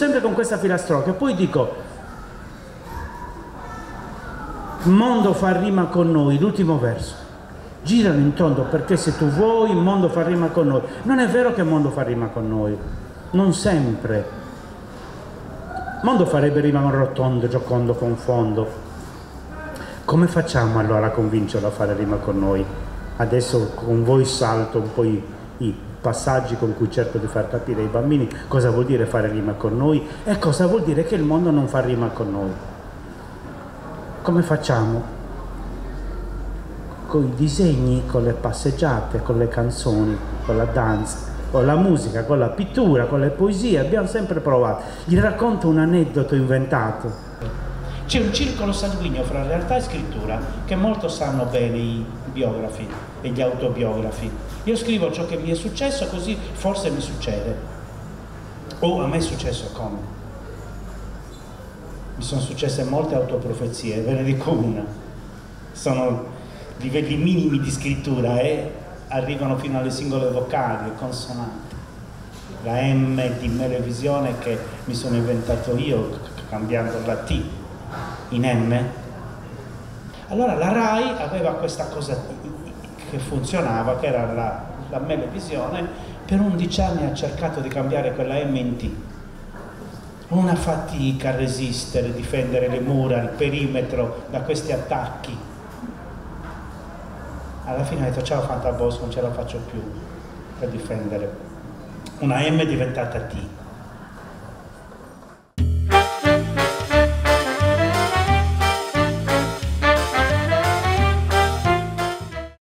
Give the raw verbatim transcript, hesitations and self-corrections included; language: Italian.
sempre con questa filastrocca, poi dico, mondo fa rima con noi, l'ultimo verso. Girano in tondo perché se tu vuoi il mondo fa rima con noi. Non è vero che il mondo fa rima con noi, non sempre. Il mondo farebbe rima con rotondo, giocondo, con fondo. Come facciamo allora a convincerlo a fare rima con noi? Adesso con voi salto un po' i, i passaggi con cui cerco di far capire ai bambini cosa vuol dire fare rima con noi e cosa vuol dire che il mondo non fa rima con noi. Come facciamo? Con i disegni, con le passeggiate, con le canzoni, con la danza, con la musica, con la pittura, con le poesie, abbiamo sempre provato. Gli racconto un aneddoto inventato. C'è un circolo sanguigno fra realtà e scrittura che molto sanno bene i biografi e gli autobiografi. Io scrivo ciò che mi è successo, così forse mi succede. O a me è successo come? Mi sono successe molte autoprofezie, ve ne dico una. Sono livelli minimi di scrittura e eh? arrivano fino alle singole vocali e consonanti. La M di Melevisione che mi sono inventato io cambiando la T in M. Allora la RAI aveva questa cosa che funzionava, che era la, la Melevisione. Per undici anni ha cercato di cambiare quella M in T. Una fatica a resistere, a difendere le mura, il perimetro da questi attacchi. Alla fine ho detto ciao Fantaboss, non ce la faccio più per difendere. Una M è diventata T.